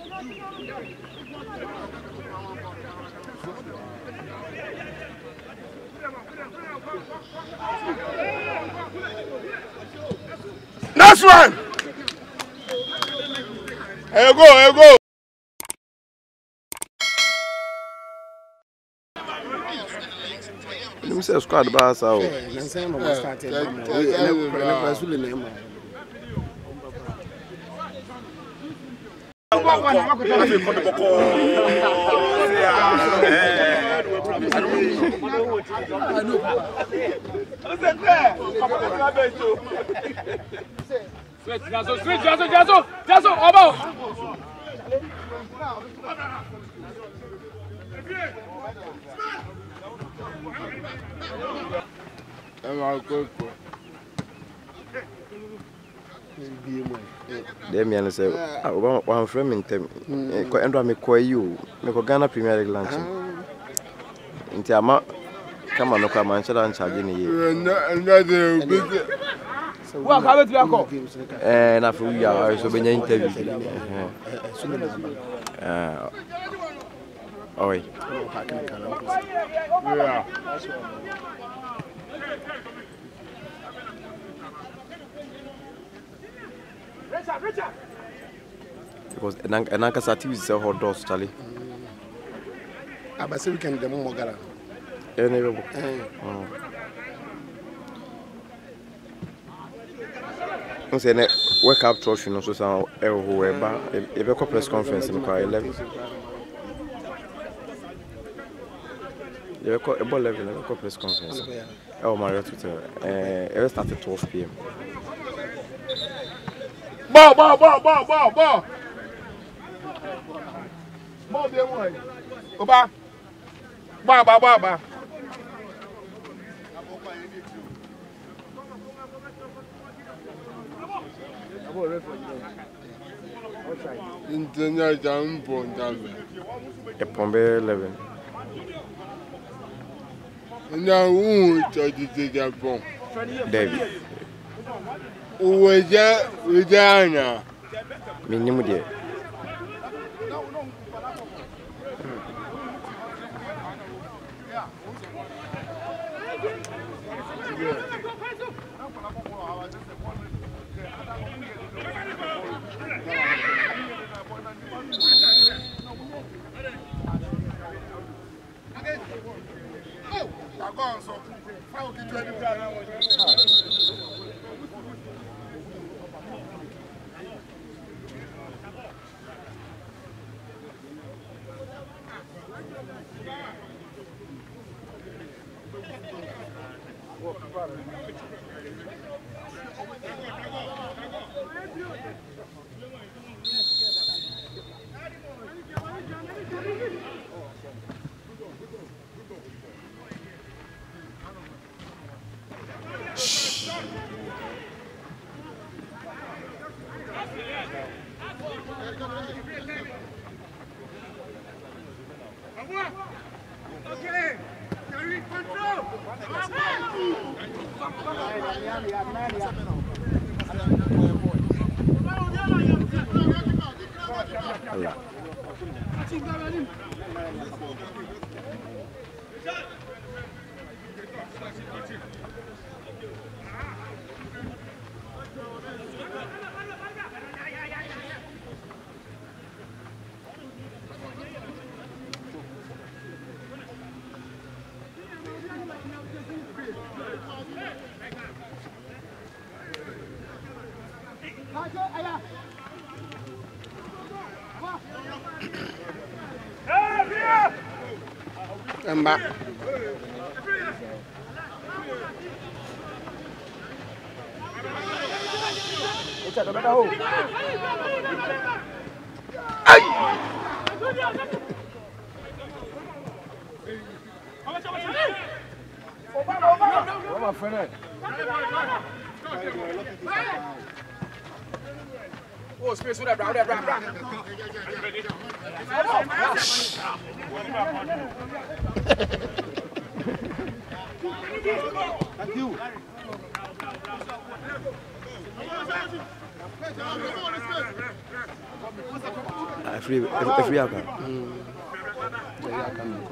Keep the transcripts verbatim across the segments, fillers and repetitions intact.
Next one. Here you go, here you go. You say squad bass out. Demian say, one friend in them. And I call you. Make a Ghana Premier League lunch. Into a ma come on, no come and shut down charging you. Well, how about you go? And after we are so many interviews. Uh, oh, wait. Yeah. Richard, Richard. Because Ananka Sati is a hot dog, Charlie. I bet we can demo Mogara. Anyway, I say, wake up, Trosh, you know, so some whoever a press conference in Quay eleven. You got a ball level, a press conference. Oh, my Twitter. It started at twelve p m. Ball, ball, ball, ball, ball, ball. Ball, dear boy. Go back. Ball, ball, ball, ball. International Bond. A Pombe eleven. Now, who touched the Japon? David. Who was that with Anna? Minimum dear. I'm back. Oh, space with that, brown, that, brown, brown. Thank you. Afriyie Afriyie Acquah. Yeah, Akaminko.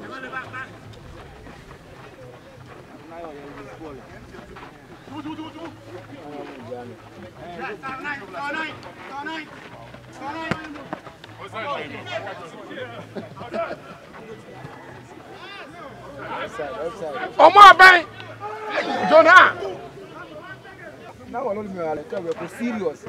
Omo aban. Jonah. Now we're not we're serious.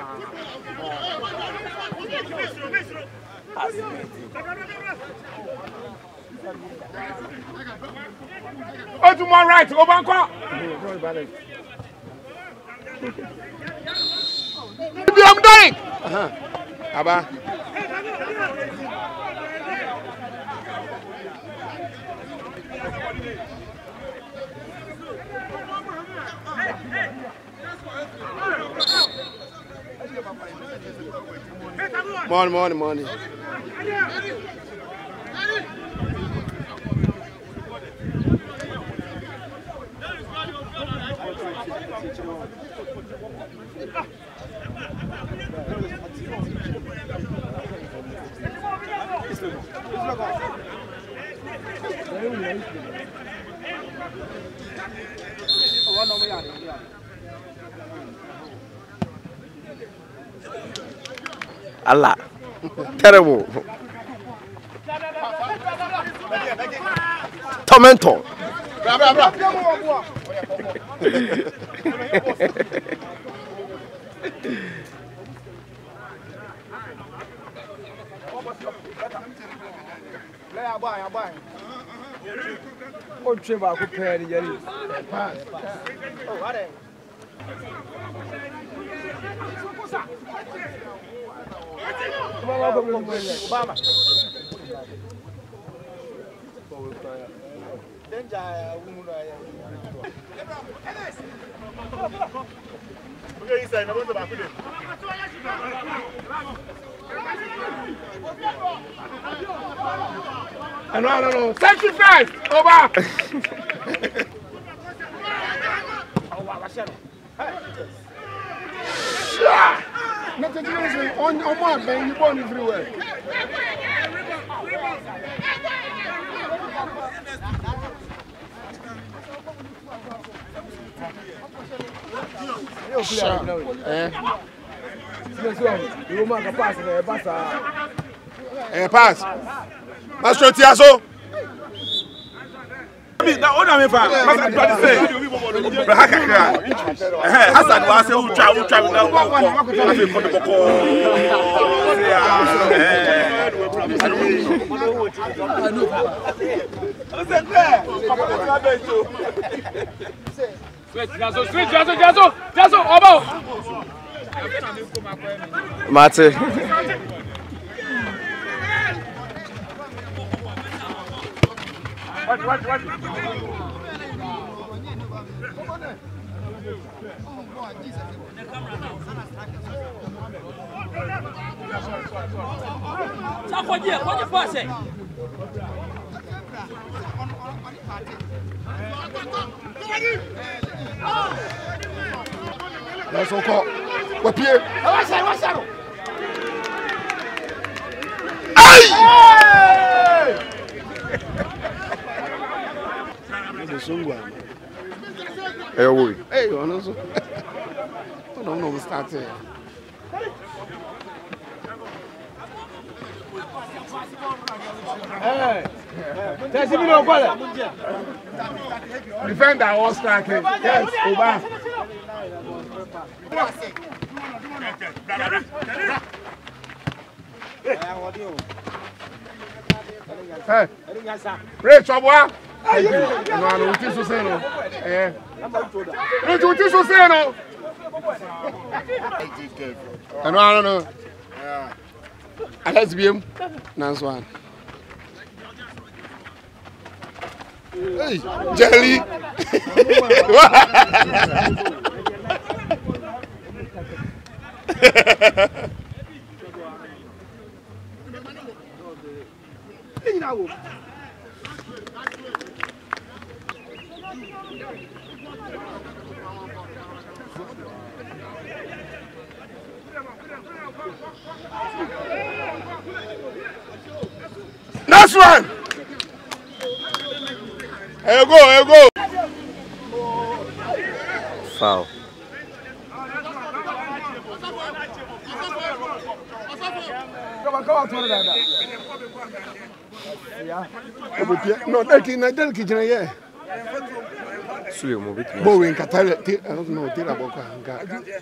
Oh, to my right, Obanko. I'm dying. Uh-huh. Aba. Morning, morning, morning. Allah. Terrible. Tormentor. Bra bra bra. Let buy, I buy. Oh, Trevor, I prepare the jelly. Pass. Oh, what? Obama. Okay, inside. I'm going to back with him. I know, I don't know. Sacrifice! Over! Nothing is on on one, man. You born everywhere. Eh? You want to pass it, pass. Eh, pass. Master Tiaso. That one I'm fa. Master Tiaso say. Bra hakaka. Eh, Hassan wa say who try who try na wo ko. Na fe ko ko ko. Eh. Switch, Tiaso, switch, Tiaso, Tiaso, Tiaso, obo. Mate. Watch, watch, watch. Let's go. What here? What's that? What's that? Hey, boy. Hey, you know so. I don't know who started. Hey. There's even no ball. Defender all striking. Yes, Oba. Hey. Rich Obwa. Thank you. No, no, what is so saying? Eh. Rich, what is so saying? I know, I don't know. I let's be him. Nice one. Hey, jelly. Last one. Here go, here go. Foul. Come on, come on, turn that. Yeah. No, that is not that kitchen here. Sulley Muntari. Bo we nkatale, I don't know, tira boka nka.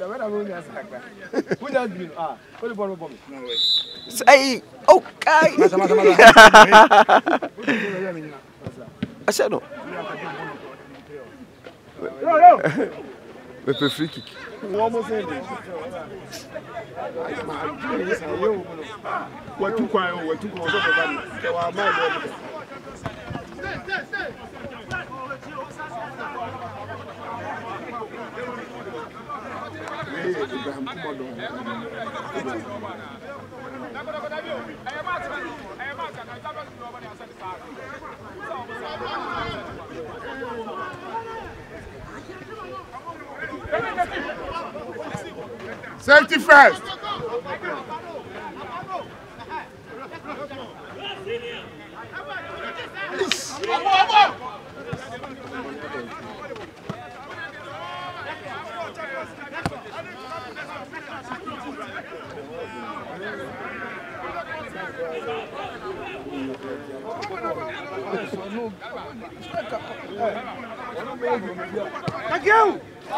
Who just been? Ah, what the ball bomb? Say, okay. Masa, masa, masa. I said no. No, no. We play free kick. One more thing. What too quiet, what too quiet. Safety first. Thank you.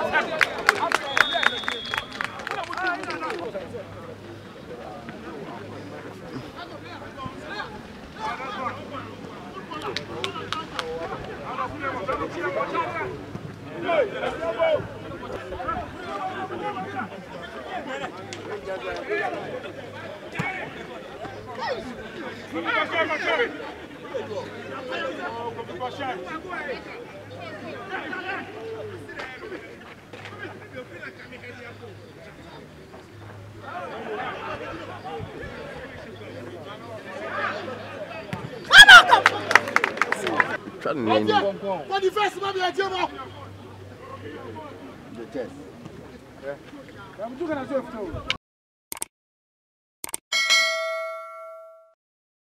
What the first man be a jump? The test. I'm doing a